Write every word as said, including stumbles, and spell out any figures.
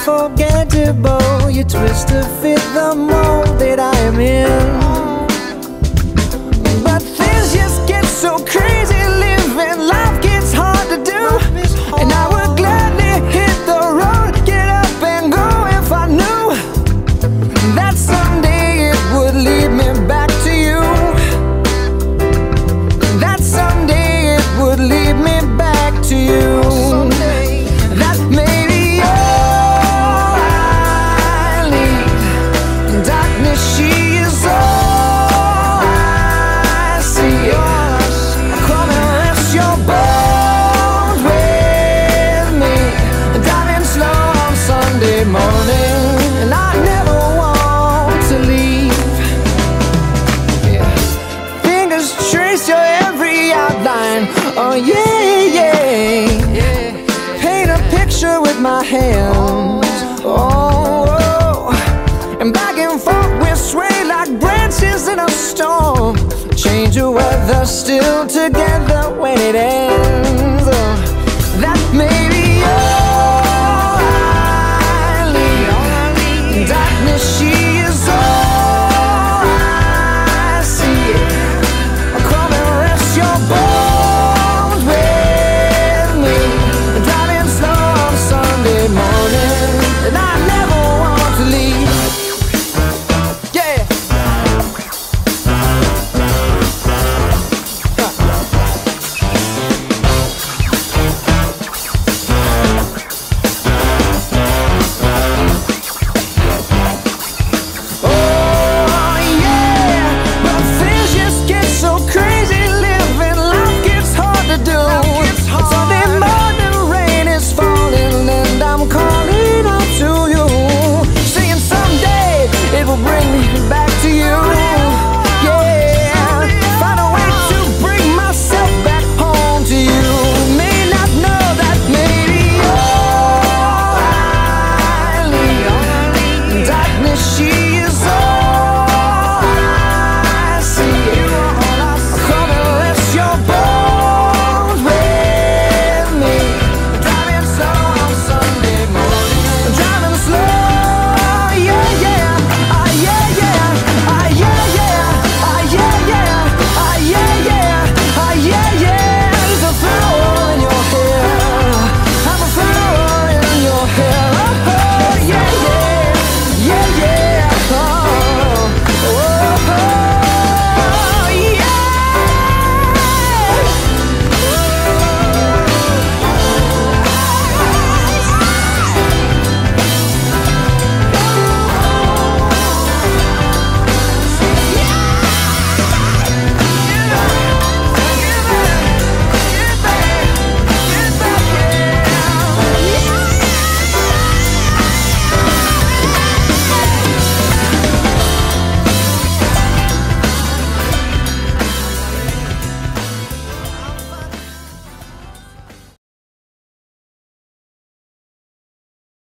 unforgettable. You twist to fit the mold that I am in. But things just get so crazy, living life gets hard to do. And I would gladly hit the road, get up and go if I knew that someday it would lead me back to you. That someday it would lead me back to you. That maybe all I need. Darkness, she is all I see. Come and rest your bones with me, driving slow on Sunday morning, and I never want to leave. Yeah. Fingers trace your every outline. Oh yeah, yeah. Paint a picture with my hands. Oh, oh. And back and forth we sway like branches in a storm. Change the weather, still together when it ends. Oh, that may